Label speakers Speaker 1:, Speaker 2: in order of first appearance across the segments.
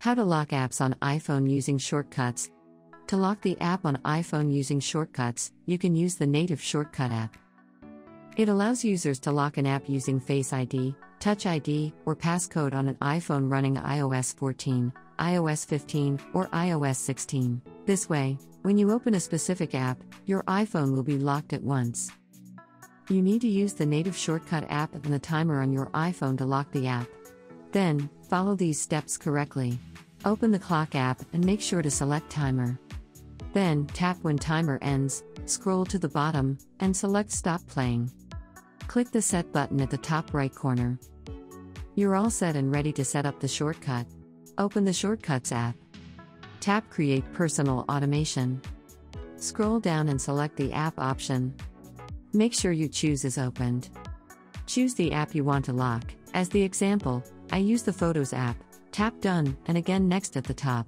Speaker 1: How to lock apps on iPhone using shortcuts. To lock the app on iPhone using shortcuts, you can use the native shortcut app. It allows users to lock an app using Face ID, Touch ID, or Passcode on an iPhone running iOS 14, iOS 15, or iOS 16. This way, when you open a specific app, your iPhone will be locked at once. You need to use the native shortcut app and the timer on your iPhone to lock the app. Then, follow these steps correctly. Open the clock app and make sure to select timer. Then, tap when timer ends, scroll to the bottom, and select stop playing. Click the set button at the top right corner. You're all set and ready to set up the shortcut. Open the Shortcuts app. Tap Create Personal Automation. Scroll down and select the app option. Make sure you choose is opened. Choose the app you want to lock. As the example, I use the Photos app. Tap Done, and again next at the top.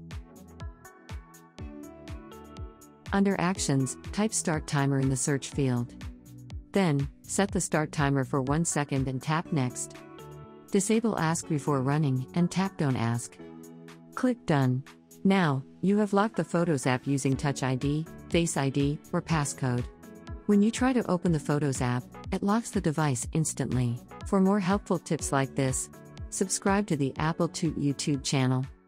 Speaker 1: Under Actions, type Start Timer in the search field. Then, set the start timer for 1 second and tap Next. Disable Ask Before Running and tap Don't Ask. Click Done. Now, you have locked the Photos app using Touch ID, Face ID, or Passcode. When you try to open the Photos app, it locks the device instantly. For more helpful tips like this, subscribe to the AppleTute YouTube channel.